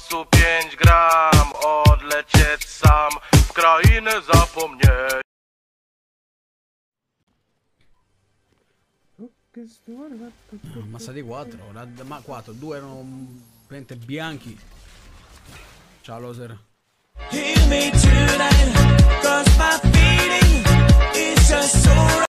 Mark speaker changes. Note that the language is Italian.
Speaker 1: maksu 5 gram. Odlecieć sam, w krainę zapomnieć.
Speaker 2: Ammassati 4, ma 4, 2 erano veramente bianchi. Ciao Loser.
Speaker 3: Heal me tonight, 'cause my feeling is just so